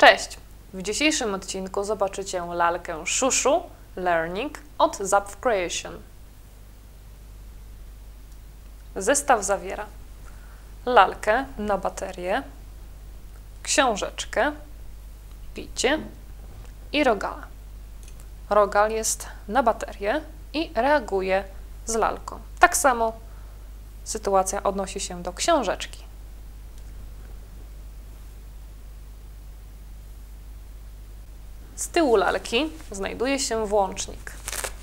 Cześć! W dzisiejszym odcinku zobaczycie lalkę Shushu Learning od Zapf Creation. Zestaw zawiera lalkę na baterię, książeczkę, picie i rogala. Rogal jest na baterię i reaguje z lalką. Tak samo sytuacja odnosi się do książeczki. Z tyłu lalki znajduje się włącznik.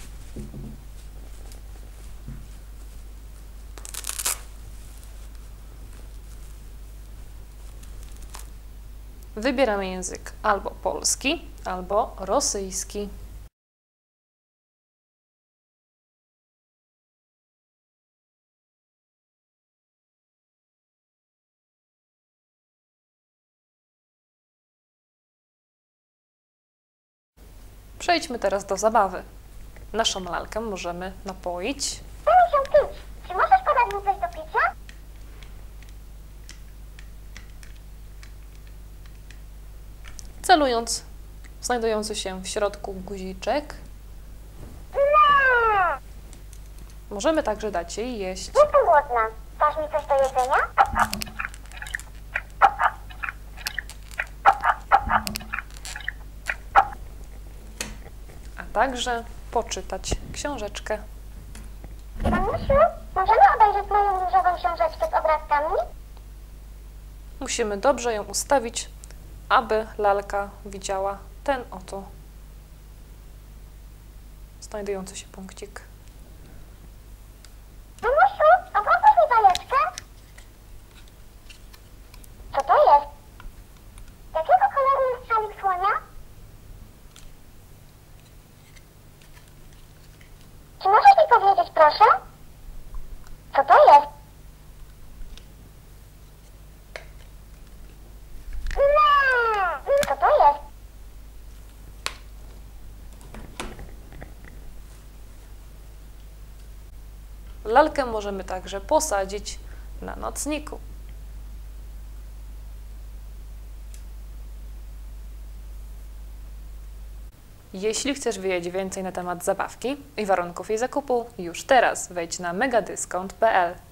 Wybieramy język albo polski, albo rosyjski. Przejdźmy teraz do zabawy. Naszą lalkę możemy napoić. Chcę się pić. Czy możesz podać mi coś do picia? Celując w znajdujący się w środku guziczek, Nie! możemy także dać jej jeść. Jestem głodna. Dasz mi coś do jedzenia? A także poczytać książeczkę. Mamusiu, możemy obejrzeć moją różową książeczkę z obrazkami? Musimy dobrze ją ustawić, aby lalka widziała ten oto znajdujący się punkcik. Mamusiu, oglądasz mi bajeczkę? Co to jest? Jakiego koloru jest szalik słonia? Czy możesz mi powiedzieć, proszę? Co to jest? Nie! Co to jest? Lalkę możemy także posadzić na nocniku. Jeśli chcesz wiedzieć więcej na temat zabawki i warunków jej zakupu, już teraz wejdź na megadiscount.pl.